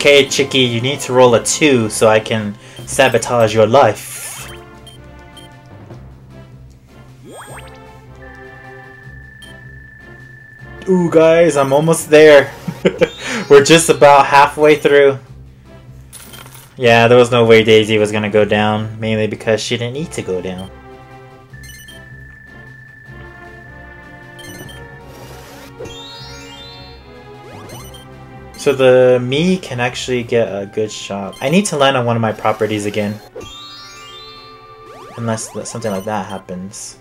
Okay, Chicky, you need to roll a 2 so I can sabotage your life. Ooh, guys, I'm almost there. We're just about halfway through. Yeah, there was no way Daisy was gonna go down, mainly because she didn't need to go down. So the me can actually get a good shot. I need to land on one of my properties again. Unless something like that happens.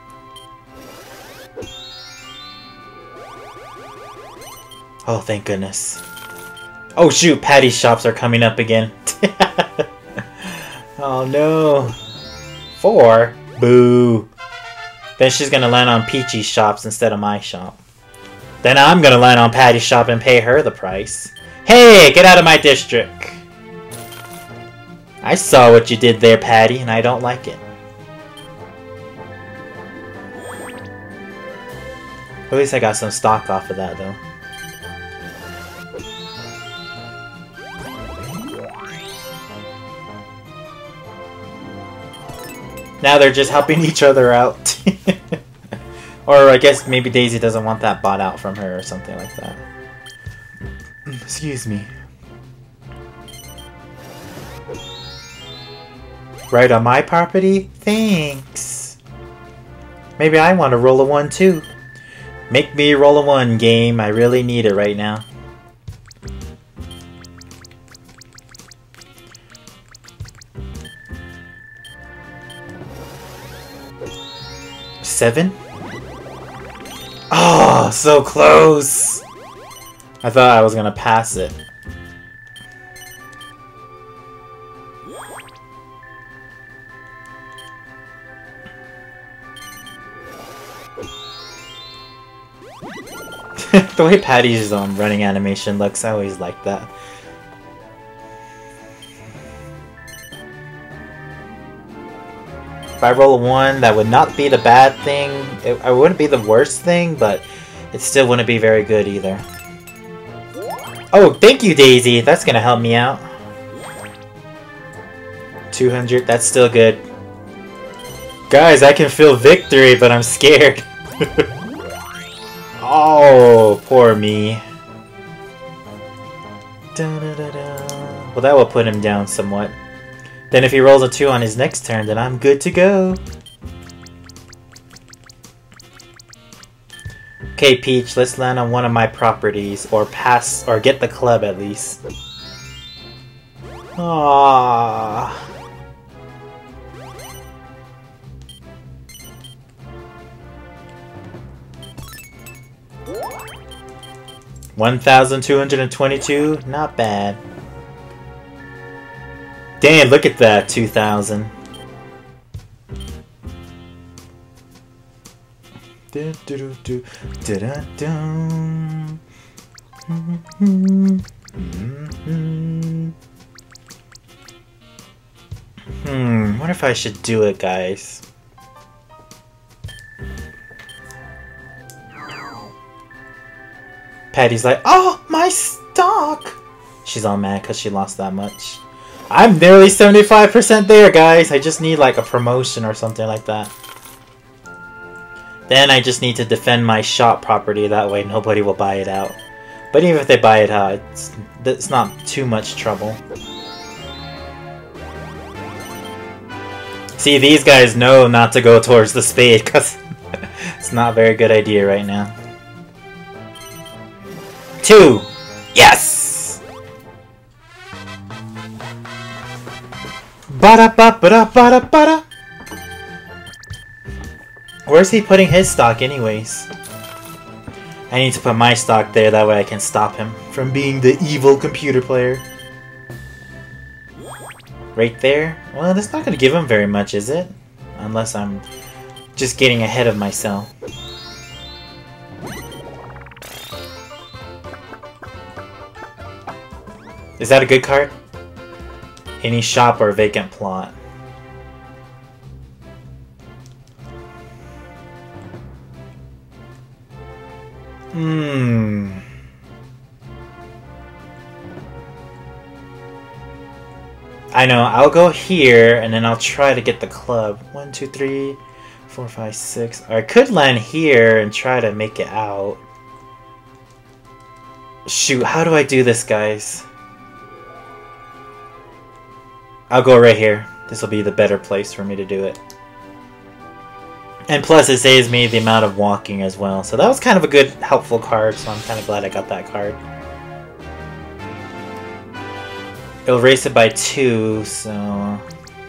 Oh, thank goodness. Oh shoot, Patty's shops are coming up again. Oh no. 4? Boo. Then she's gonna land on Peachy's shops instead of my shop. Then I'm gonna land on Patty's shop and pay her the price. Hey, get out of my district! I saw what you did there, Patty, and I don't like it. At least I got some stock off of that, though. Now they're just helping each other out. Or I guess maybe Daisy doesn't want that bought out from her or something like that. Excuse me. Right on my property? Thanks. Maybe I want to roll a 1 too. Make me roll a 1, game. I really need it right now. Seven? Oh, so close! I thought I was gonna pass it. The way Patty's running animation looks, I always like that. If I roll a 1, that would not be the bad thing. It wouldn't be the worst thing, but it still wouldn't be very good either. Oh, thank you, Daisy. That's gonna help me out. 200, that's still good. Guys, I can feel victory, but I'm scared. Oh, poor me. Well, that will put him down somewhat. Then if he rolls a 2 on his next turn, then I'm good to go. Okay, Peach, let's land on one of my properties, or pass, or get the club at least. Aww. $1,222, not bad. Damn, look at that, 2,000. What if I should do it, guys? Patty's like, oh, my stock! She's all mad because she lost that much. I'm nearly 75% there, guys. I just need like a promotion or something like that. Then I just need to defend my shop property. That way nobody will buy it out. But even if they buy it out, it's not too much trouble. See, these guys know not to go towards the spade because it's not a very good idea right now. 2! Yes! Ba-da-ba-ba-da-ba-da-ba-da! Where's he putting his stock anyways? I need to put my stock there, that way I can stop him from being the evil computer player. Right there? Well, that's not gonna give him very much, is it? Unless I'm just getting ahead of myself. Is that a good card? Any shop or vacant plot. I know, I'll go here, and then I'll try to get the club. 1, 2, 3, 4, 5, 6. Or I could land here and try to make it out. Shoot, how do I do this, guys? I'll go right here. This will be the better place for me to do it. And plus it saves me the amount of walking as well. So that was kind of a good, helpful card, so I'm kind of glad I got that card. It'll race it by 2, so...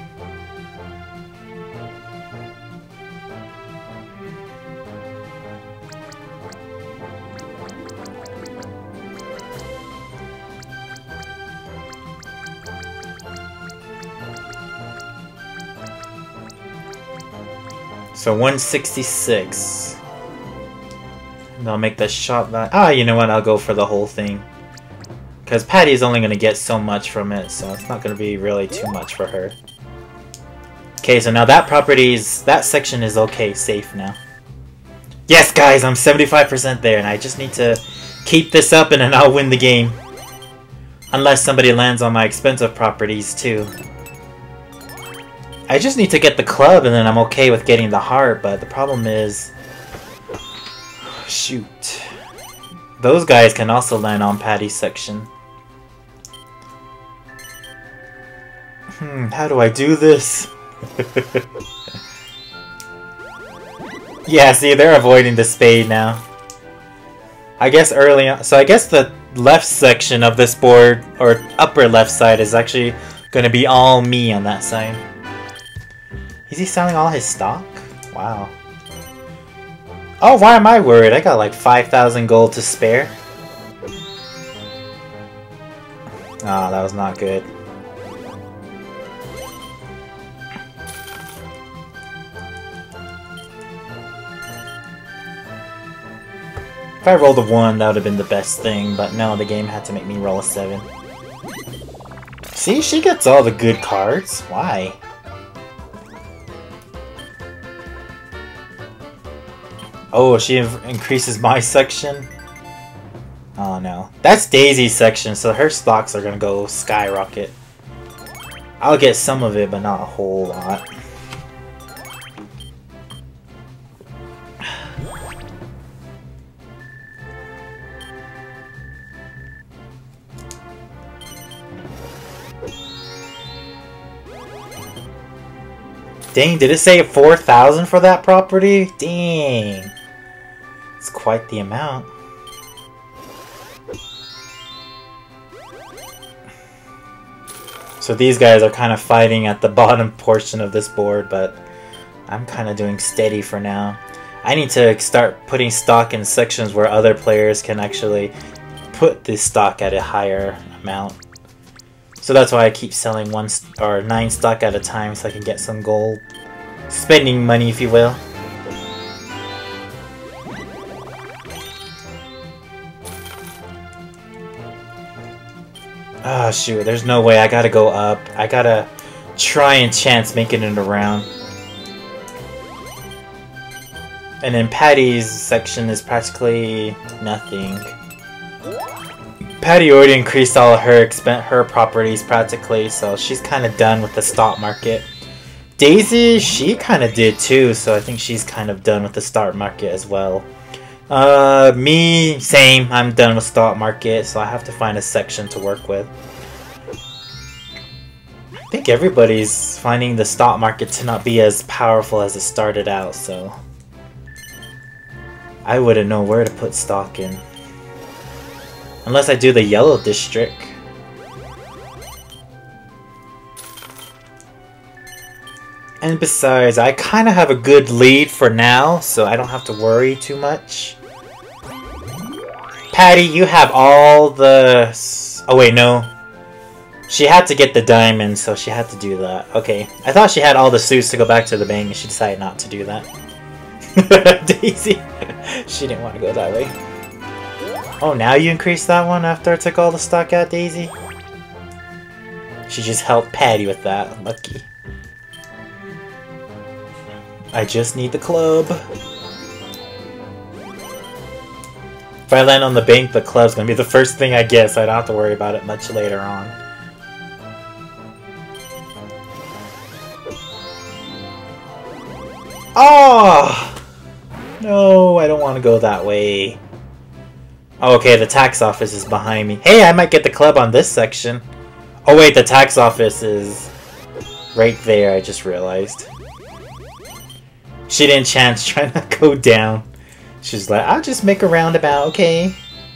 So 166. And I'll make the shop that. Ah, you know what? I'll go for the whole thing. Because Patty is only going to get so much from it, so it's not going to be really too much for her. Okay, so now that that section is okay, safe now. Yes, guys, I'm 75% there, and I just need to keep this up and then I'll win the game. Unless somebody lands on my expensive properties, too. I just need to get the club and then I'm okay with getting the heart, but the problem is... Shoot. Those guys can also land on Patty's section. How do I do this? Yeah, see, they're avoiding the spade now. I guess early on... So I guess the left section of this board, or upper left side, is actually going to be all me on that side. Is he selling all his stock? Wow. Oh, why am I worried? I got like 5,000 gold to spare. Oh, that was not good. If I rolled a 1, that would have been the best thing, but no, the game had to make me roll a 7. See, she gets all the good cards. Why? Oh, she increases my section? Oh no. That's Daisy's section, so her stocks are gonna go skyrocket. I'll get some of it, but not a whole lot. Dang, did it say 4,000 for that property? Dang. It's quite the amount. So these guys are kind of fighting at the bottom portion of this board, but I'm kind of doing steady for now. I need to start putting stock in sections where other players can actually put this stock at a higher amount. So that's why I keep selling 9 stock at a time so I can get some gold. Spending money, if you will. Ah, shoot, there's no way. I gotta go up. I gotta try and chance making it around. And then Patty's section is practically nothing. Patty already increased all of her properties practically, so she's kind of done with the stock market. Daisy, she kind of did too, so I think she's kind of done with the stock market as well. Me, same. I'm done with stock market, so I have to find a section to work with. I think everybody's finding the stock market to not be as powerful as it started out, so I wouldn't know where to put stock in. Unless I do the yellow district. And besides, I kind of have a good lead for now, so I don't have to worry too much. Patty, you have all the... Oh wait, no. She had to get the diamond, so she had to do that. Okay, I thought she had all the suits to go back to the bank, and she decided not to do that. Daisy, she didn't want to go that way. Oh, now you increased that one after I took all the stock out, Daisy? She just helped Patty with that. Lucky. I just need the club. If I land on the bank, the club's gonna be the first thing I get, so I don't have to worry about it much later on. Oh! No, I don't want to go that way. Oh, okay, the tax office is behind me. Hey, I might get the club on this section. Oh wait, the tax office is right there, I just realized. She didn't chance trying to go down. She's like, I'll just make a roundabout, okay?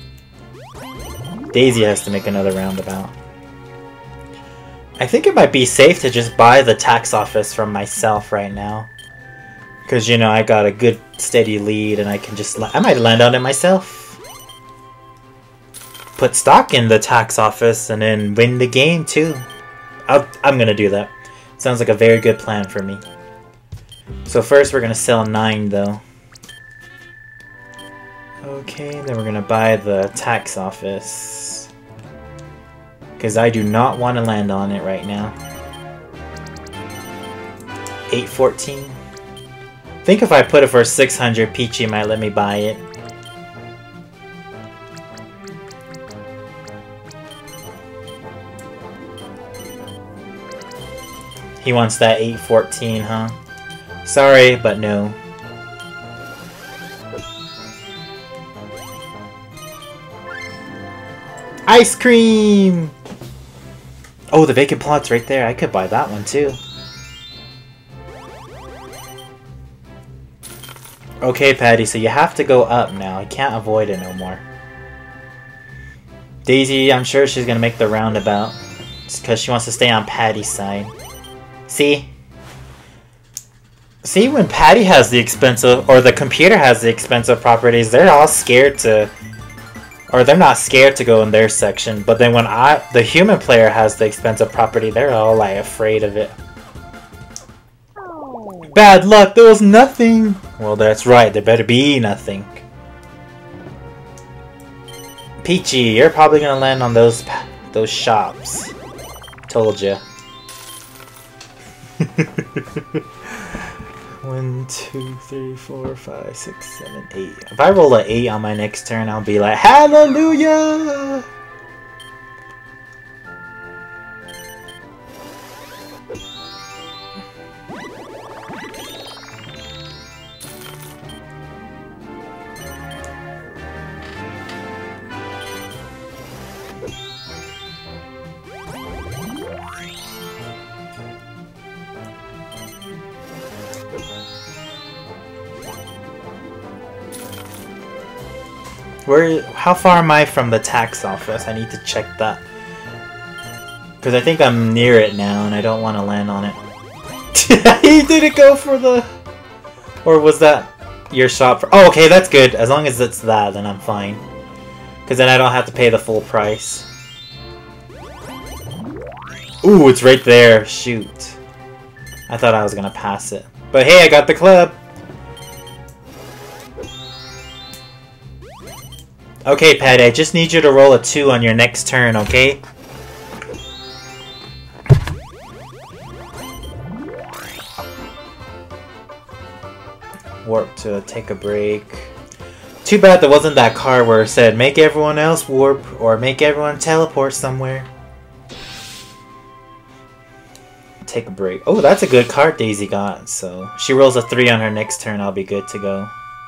Daisy has to make another roundabout. I think it might be safe to just buy the tax office from myself right now. Because, you know, I got a good steady lead and I can just... I might land on it myself. Put stock in the tax office and then win the game too. I'm gonna do that. Sounds like a very good plan for me. So first we're gonna sell 9 though. Okay, then we're gonna buy the tax office. Because I do not want to land on it right now. 814. I think if I put it for 600, Peachy might let me buy it. He wants that 814, huh? Sorry, but no. Ice cream! Oh, the vacant plot's right there. I could buy that one too. Okay, Patty, so you have to go up now. I can't avoid it no more. Daisy, I'm sure she's gonna make the roundabout. Just because she wants to stay on Patty's side. See? See, when Patty has the expensive, or the computer has the expensive properties, they're all scared to... Or they're not scared to go in their section, but then when the human player has the expensive property, they're all like afraid of it. Bad luck, there was nothing! Well, that's right, there better be nothing. Peachy, you're probably gonna land on those shops. Told ya. 1, 2, 3, 4, 5, 6, 7, 8. If I roll an 8 on my next turn, I'll be like, hallelujah! How far am I from the tax office? I need to check that. Because I think I'm near it now and I don't want to land on it. He didn't go for the... Or was that your shop? Oh, okay, that's good. As long as it's that, then I'm fine. Because then I don't have to pay the full price. Ooh, it's right there. Shoot. I thought I was going to pass it. But hey, I got the club. Okay, Patty, I just need you to roll a 2 on your next turn, okay? Warp to take a break. Too bad there wasn't that card where it said, make everyone else warp, or make everyone teleport somewhere. Take a break. Oh, that's a good card Daisy got, so... She rolls a 3 on her next turn, I'll be good to go.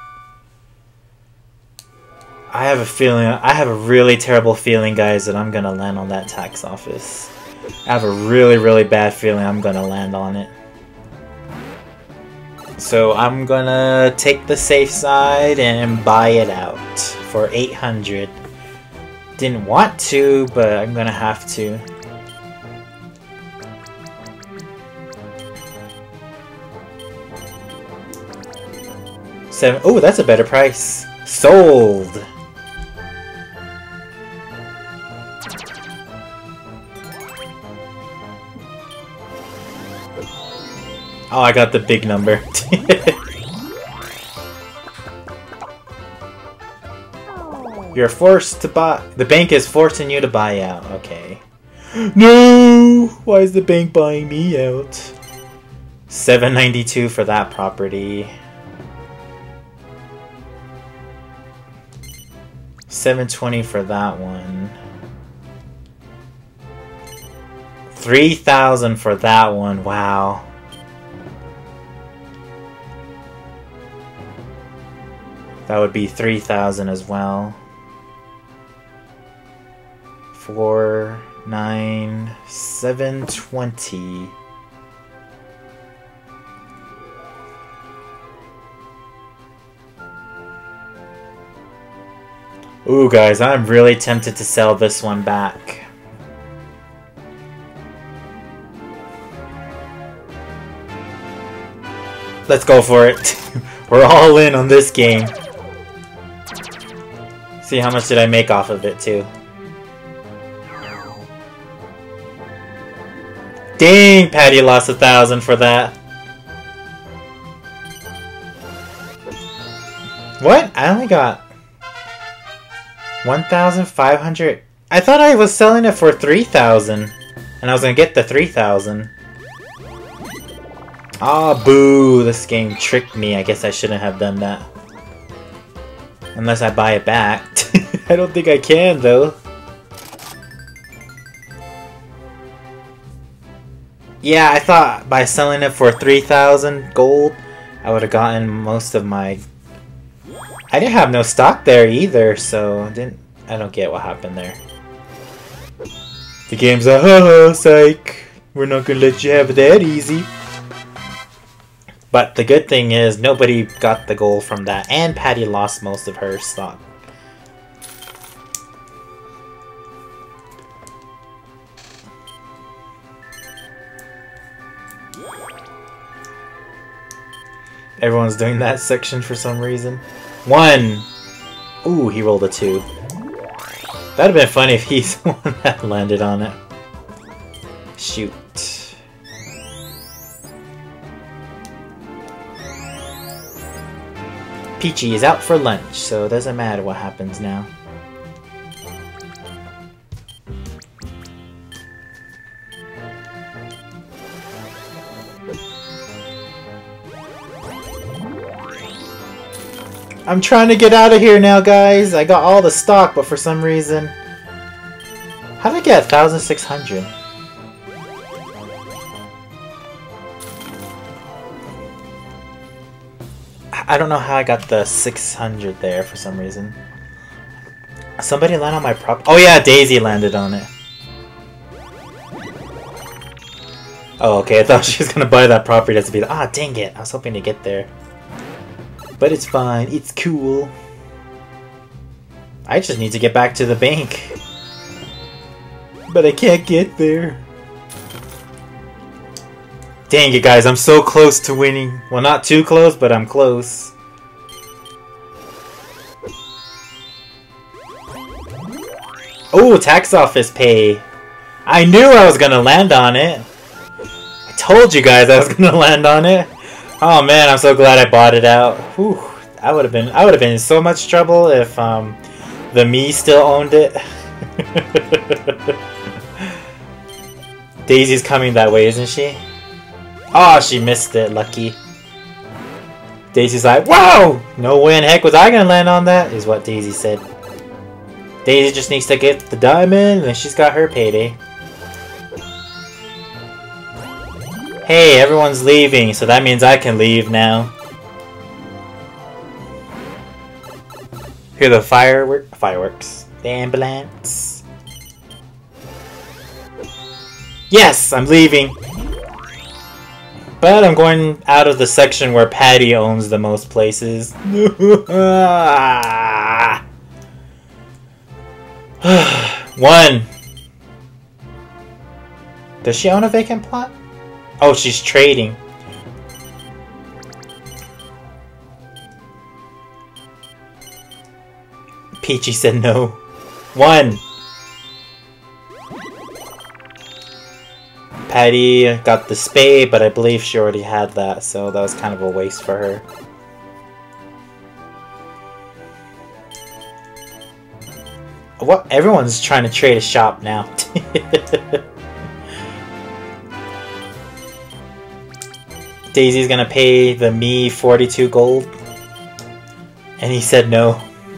I have a feeling, I have a really terrible feeling, guys, that I'm gonna land on that tax office. I have a really, really bad feeling I'm gonna land on it. So I'm gonna take the safe side and buy it out for 800. Didn't want to, but I'm gonna have to. Oh, that's a better price. Sold! Oh, I got the big number. You're forced to buy... The bank is forcing you to buy out. Okay. No! Why is the bank buying me out? $792 for that property. $720 for that one. $3,000 for that one. Wow. That would be 3,000 as well. 4, 9, 720. Ooh, guys, I'm really tempted to sell this one back. Let's go for it. We're all in on this game. See how much did I make off of it, too. Dang, Patty lost 1,000 for that. What? I only got 1,500. I thought I was selling it for 3,000, and I was gonna get the 3,000. Ah, boo! This game tricked me. I guess I shouldn't have done that. Unless I buy it back. I don't think I can, though. Yeah, I thought by selling it for 3,000 gold, I would have gotten most of my... I didn't have no stock there either, so I don't get what happened there. The game's like, haha, psych. We're not gonna let you have it that easy. But the good thing is, nobody got the gold from that, and Patty lost most of her stock. Everyone's doing that section for some reason. 1! Ooh, he rolled a 2. That'd have been funny if he's the one that landed on it. Shoot. Peachy is out for lunch, so it doesn't matter what happens now. I'm trying to get out of here now, guys. I got all the stock, but for some reason... How did I get 1,600? I don't know how I got the 600 there for some reason. Somebody landed on my prop. Oh yeah, Daisy landed on it. Oh, okay. I thought she was gonna buy that property just to be like, ah, dang it. I was hoping to get there. But it's fine. It's cool. I just need to get back to the bank. But I can't get there. Dang it, guys. I'm so close to winning. Well, not too close, but I'm close. Oh, tax office pay. I knew I was gonna land on it. I told you guys I was gonna land on it. Oh man, I'm so glad I bought it out. Whew. I would have been in so much trouble if the me still owned it. Daisy's coming that way, isn't she? Oh, she missed it. Lucky. Daisy's like, "Whoa! No way in heck was I gonna land on that," is what Daisy said. Daisy just needs to get the diamond, and then she's got her payday. Hey, everyone's leaving, so that means I can leave now. Hear the fireworks. The ambulance. Yes, I'm leaving. But I'm going out of the section where Patty owns the most places. 1. Does she own a vacant plot? Oh, she's trading. Peachy said no. 1. Patty got the spade, but I believe she already had that, so that was kind of a waste for her. What? Everyone's trying to trade a shop now. Daisy's gonna pay the me 42 gold. And he said no.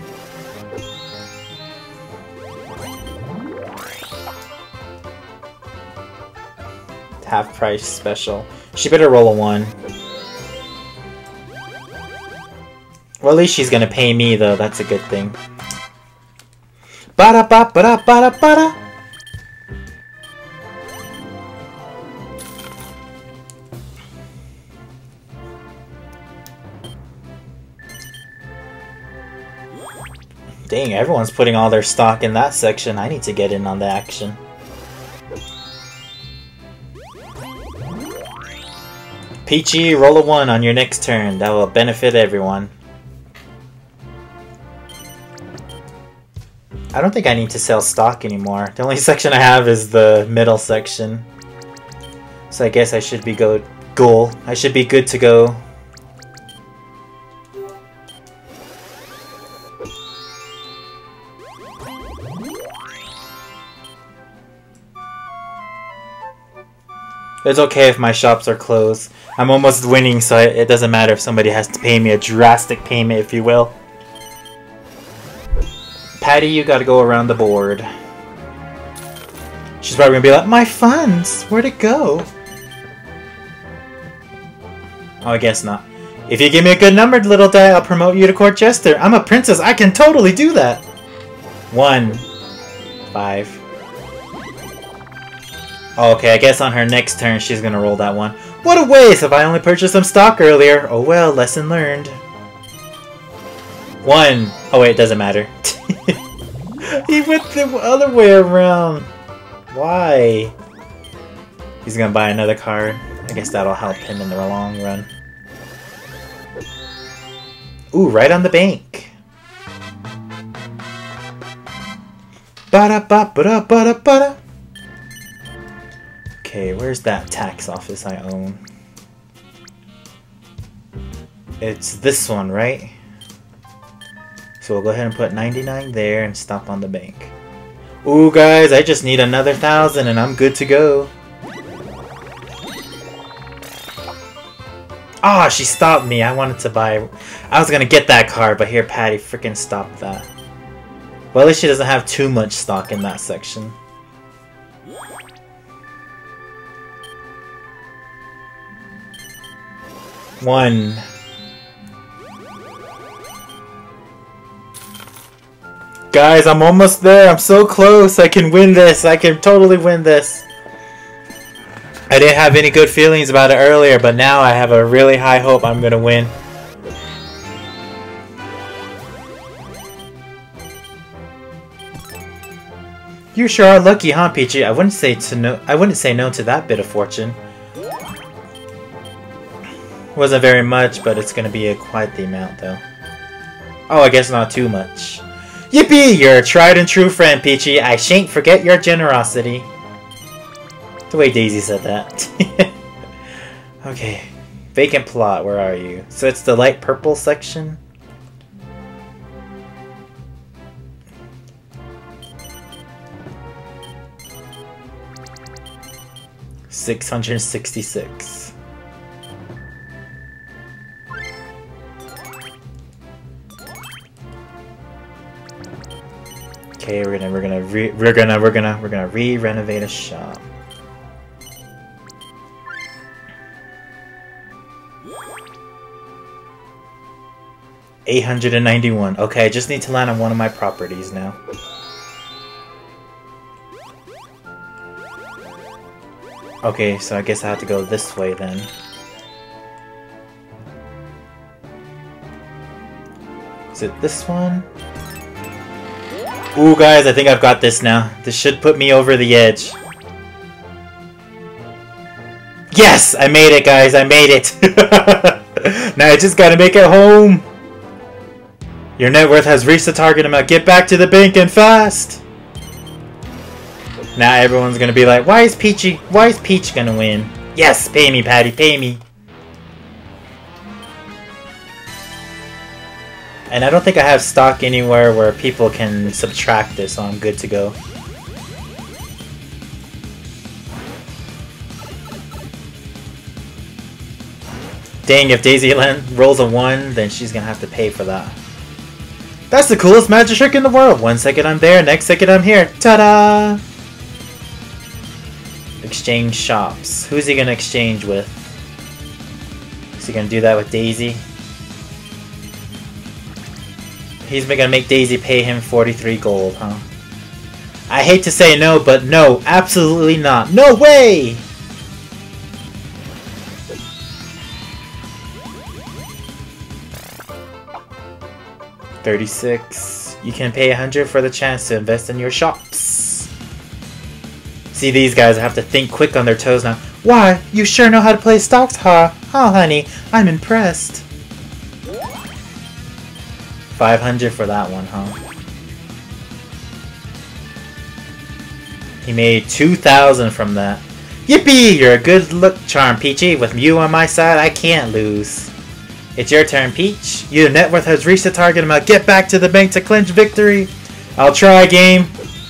Half price special. She better roll a 1. Well, at least she's gonna pay me, though. That's a good thing. Ba-da ba ba da ba da ba da. Dang, everyone's putting all their stock in that section. I need to get in on the action. Peachy, roll a 1 on your next turn. That will benefit everyone. I don't think I need to sell stock anymore. The only section I have is the middle section. So I guess I should be I should be good to go. It's okay if my shops are closed. I'm almost winning, so it doesn't matter if somebody has to pay me a drastic payment, if you will. Patty, you gotta go around the board. She's probably gonna be like, my funds! Where'd it go? Oh, I guess not. If you give me a good number, little guy, I'll promote you to court jester. I'm a princess, I can totally do that! 1. 5. Oh, okay, I guess on her next turn she's gonna roll that 1. What a waste! If I only purchased some stock earlier. Oh well, lesson learned. 1. Oh wait, it doesn't matter. He went the other way around. Why? He's gonna buy another card. I guess that'll help him in the long run. Ooh, right on the bank. Ba-da-ba-ba-da-ba-da-ba-da. Okay, where's that tax office I own? It's this one, right? So we'll go ahead and put 99 there and stop on the bank. Ooh, guys, I just need another 1,000 and I'm good to go. Ah, she stopped me. I wanted to buy... I was gonna get that card, but here, Patty freaking stopped that. Well, at least she doesn't have too much stock in that section. One. Guys, I'm almost there. I'm so close. I can win this. I can totally win this. I didn't have any good feelings about it earlier, but now I have a really high hope I'm gonna win. You sure are lucky, huh, Peachy? I wouldn't say no to that bit of fortune. Wasn't very much, but it's gonna be quite the amount, though. Oh, I guess not too much. Yippee! You're a tried and true friend, Peachy. I shan't forget your generosity. The way Daisy said that. Okay. Vacant plot, where are you? So it's the light purple section? $666. Okay, we're gonna re-renovate a shop. $891. Okay, I just need to land on one of my properties now. Okay, so I guess I have to go this way then. Is it this one? Ooh, guys, I think I've got this now. This should put me over the edge. Yes! I made it, guys. I made it. Now I just gotta make it home. Your net worth has reached the target amount. Get back to the bank and fast. Now everyone's gonna be like, why is Peach gonna win? Yes! Pay me, Patty. Pay me. And I don't think I have stock anywhere where people can subtract this, so I'm good to go. Dang, if Daisy rolls a 1, then she's gonna have to pay for that. That's the coolest magic trick in the world! 1 second I'm there, next second I'm here. Ta-da! Exchange shops. Who's he gonna exchange with? Is he gonna do that with Daisy? He's gonna make Daisy pay him 43 gold, huh? I hate to say no, but no, absolutely not. No way! $36. You can pay 100 for the chance to invest in your shops. See, these guys have to think quick on their toes now. Why? You sure know how to play stocks, huh? Oh, honey, I'm impressed. 500 for that one, huh? He made 2,000 from that. Yippee! You're a good luck charm, Peachy. With you on my side, I can't lose. It's your turn, Peach. Your net worth has reached the target amount. Get back to the bank to clinch victory. I'll try, game.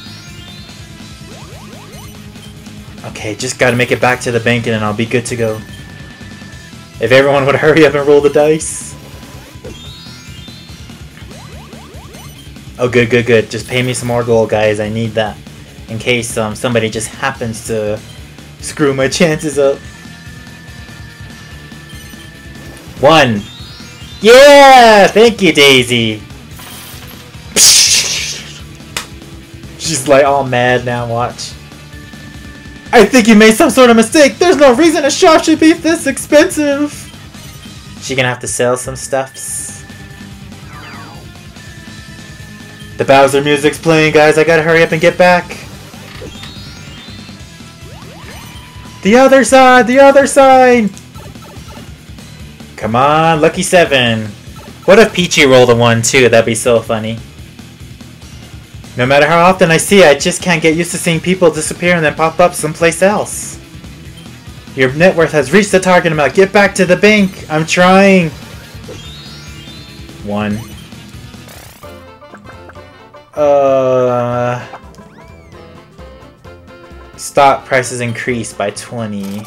Okay, just gotta make it back to the bank and then I'll be good to go. If everyone would hurry up and roll the dice. Oh, good, good, good. Just pay me some more gold, guys. I need that. In case somebody just happens to screw my chances up. 1. Yeah! Thank you, Daisy. She's like all mad now, watch. I think you made some sort of mistake. There's no reason a shop should be this expensive. She gonna have to sell some stuffs. The Bowser music's playing, guys. I gotta hurry up and get back. The other side! The other side! Come on, lucky 7. What if Peachy rolled a 1 too? That'd be so funny. No matter how often I see it, I just can't get used to seeing people disappear and then pop up someplace else. Your net worth has reached the target amount. Get back to the bank. I'm trying. 1. Stock prices increased by 20.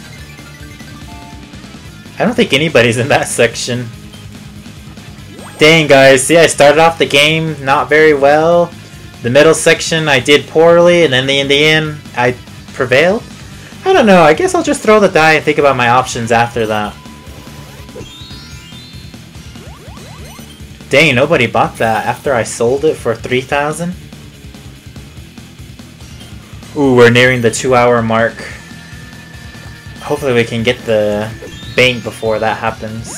I don't think anybody's in that section. Dang, guys. See, I started off the game not very well. The middle section I did poorly, and then in the end I prevailed. I don't know. I guess I'll just throw the die and think about my options after that. Dang, nobody bought that after I sold it for 3,000. Ooh, we're nearing the 2-hour mark. Hopefully we can get the bank before that happens.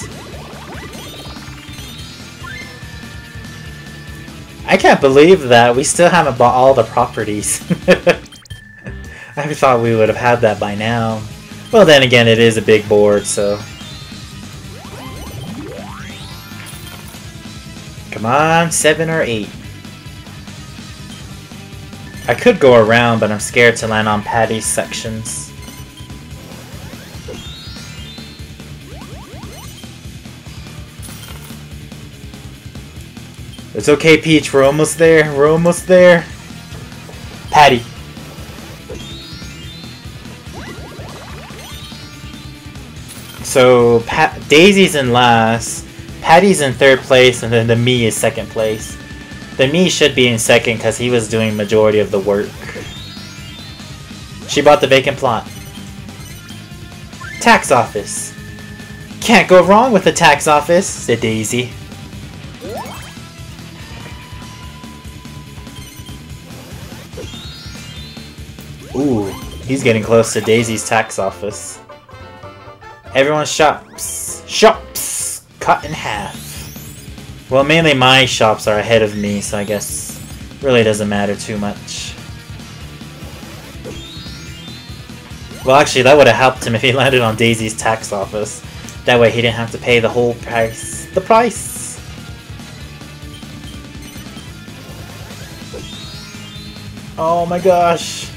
I can't believe that we still haven't bought all the properties. I thought we would have had that by now. Well, then again, it is a big board, so... Come on, 7 or 8. I could go around, but I'm scared to land on Patty's sections. It's okay, Peach. We're almost there. We're almost there. Patty. So, Daisy's in last. Patty's in 3rd place, and then the me is 2nd place. The me should be in 2nd because he was doing majority of the work. She bought the vacant plot. Tax office. Can't go wrong with the tax office, said Daisy. Ooh, he's getting close to Daisy's tax office. Everyone's shops. Shops! Cut in half. Well, mainly my shops are ahead of me, so I guess really doesn't matter too much. Well, actually, that would have helped him if he landed on Daisy's tax office. That way he didn't have to pay the whole price. The price! Oh my gosh.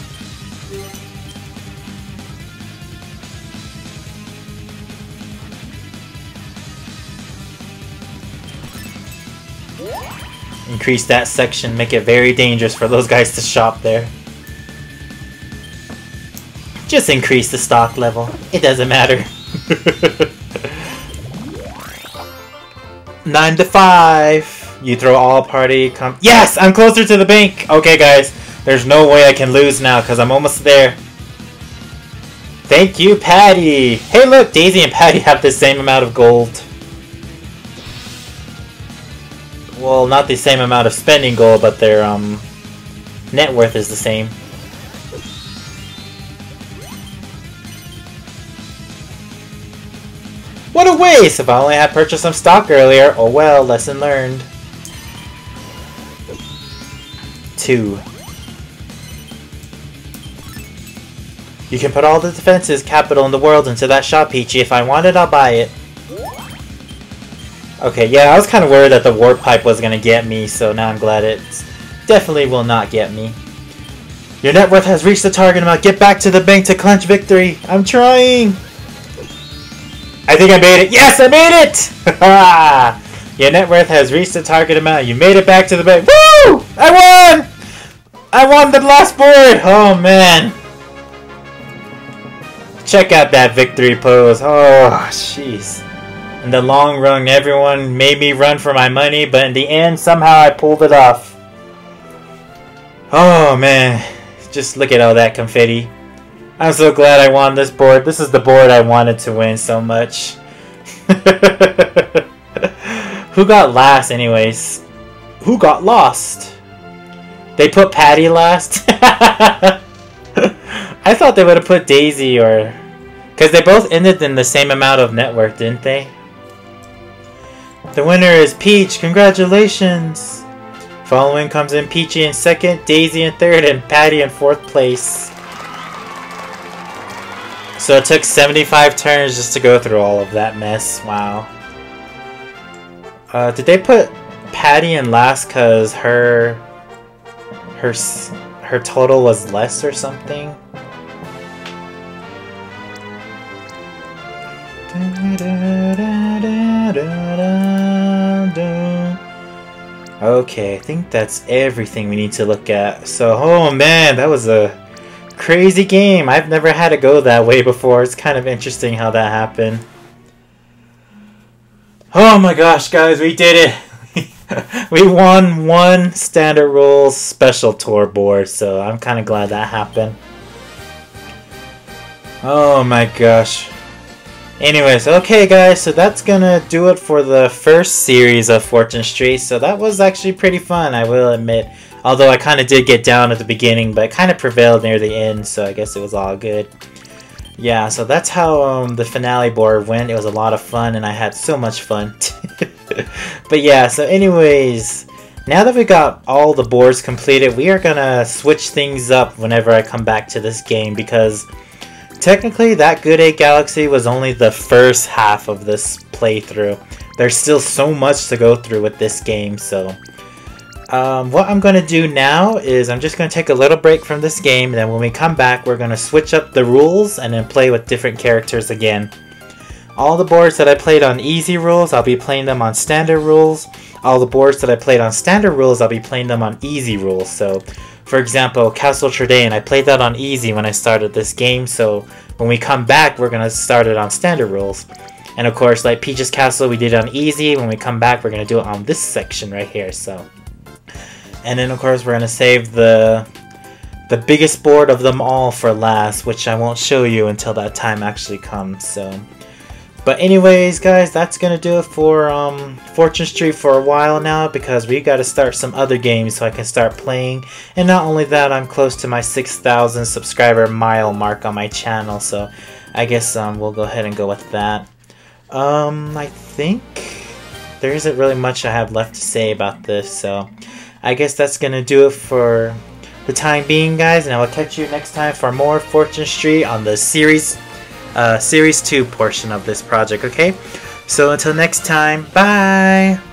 Increase that section, make it very dangerous for those guys to shop there. Just increase the stock level. It doesn't matter. 9 to 5. You throw all party Yes! I'm closer to the bank! Okay, guys. There's no way I can lose now because I'm almost there. Thank you, Patty! Hey, look! Daisy and Patty have the same amount of gold. Well, not the same amount of spending goal, but their net worth is the same. What a waste! If I only had purchased some stock earlier. Oh well, lesson learned. 2. You can put all the defenses capital in the world into that shop, Peachy. If I want it, I'll buy it. Okay, yeah, I was kind of worried that the warp pipe was going to get me, so now I'm glad it definitely will not get me. Your net worth has reached the target amount. Get back to the bank to clinch victory. I'm trying. I think I made it. Yes, I made it! Your net worth has reached the target amount. You made it back to the bank. Woo! I won! I won the last board! Oh, man. Check out that victory pose. Oh, jeez. In the long run, everyone made me run for my money, but in the end, somehow I pulled it off. Oh, man. Just look at all that confetti. I'm so glad I won this board. This is the board I wanted to win so much. Who got last anyways? Who got lost? They put Patty last? I thought they would have put Daisy or... Because they both ended in the same amount of net worth, didn't they? The winner is Peach. Congratulations! Following comes in Peachy in 2nd, Daisy in 3rd, and Patty in 4th place. So it took 75 turns just to go through all of that mess. Wow. Did they put Patty in last because her total was less or something? Okay, I think that's everything we need to look at. So, oh man, that was a crazy game. I've never had it go that way before. It's kind of interesting how that happened. Oh my gosh, guys, we did it. We won one Standard Rules Special Tour board, so I'm kind of glad that happened. Oh my gosh. Anyways, okay guys, so that's gonna do it for the first series of Fortune Street. So that was actually pretty fun, I will admit. Although I kind of did get down at the beginning, but kind of prevailed near the end, so I guess it was all good. Yeah, so that's how the finale board went. It was a lot of fun, and I had so much fun. But yeah, so anyways, now that we got all the boards completed, we are gonna switch things up whenever I come back to this game, because technically that Good 8 Galaxy was only the first half of this playthrough. There's still so much to go through with this game, so... what I'm going to do now is I'm just going to take a little break from this game, and then when we come back we're going to switch up the rules and then play with different characters again. All the boards that I played on easy rules, I'll be playing them on standard rules. All the boards that I played on standard rules, I'll be playing them on easy rules. So, for example, Castle Tradain, I played that on easy when I started this game, so when we come back we're going to start it on standard rules. And of course, like Peach's Castle, we did it on easy. When we come back we're going to do it on this section right here, so... And then of course we're going to save the biggest board of them all for last, which I won't show you until that time actually comes. So, but anyways guys, that's going to do it for Fortune Street for a while now, because we got to start some other games so I can start playing. And not only that, I'm close to my 6,000 subscriber mile mark on my channel, so I guess we'll go ahead and go with that. I think there isn't really much I have left to say about this, so I guess that's gonna do it for the time being, guys, and I will catch you next time for more Fortune Street on the series 2 portion of this project, okay? So until next time, bye!